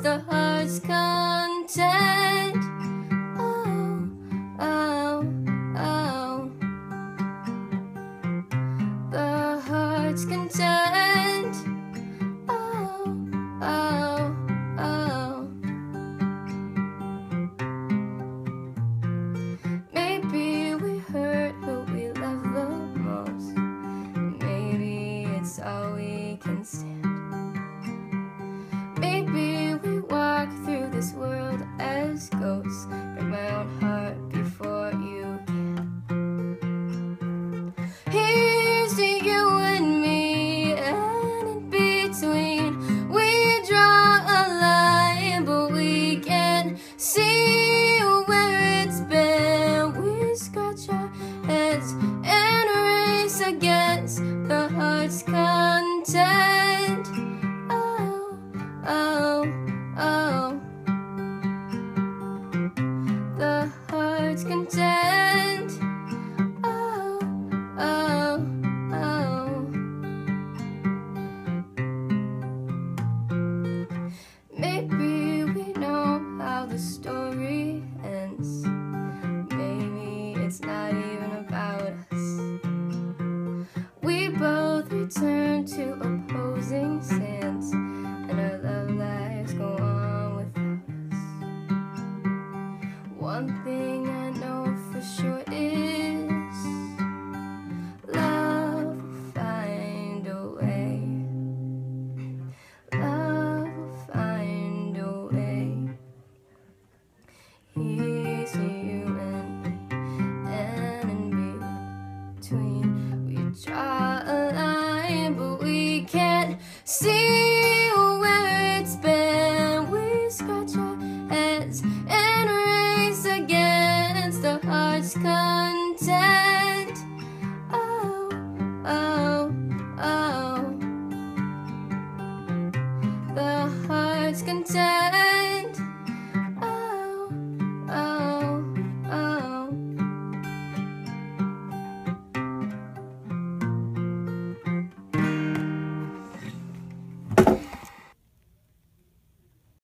the heart's content. Oh, oh, oh. The heart's content. Oh, oh, oh. Maybe we hurt who we love the most. Maybe it's all we can stand. Maybe we walk through this world as ghosts. Break my own heart before you can. Here's to you and me, and in between we draw a line, but we can't see where it's been. We scratch our heads and race against the heart's content. Oh, oh, oh. The heart's content. Oh, oh, oh. Maybe we know how the story ends. Maybe it's not even about us. We both return to opposing sands, and our love lives go on without us. One thing I know for sure is love will find a way. Love will find a way. Here's to you and me, and in between we draw a line, but we can't see where it's been. We scratch our heads and race against the heart's content. Oh, oh, oh. The heart's content.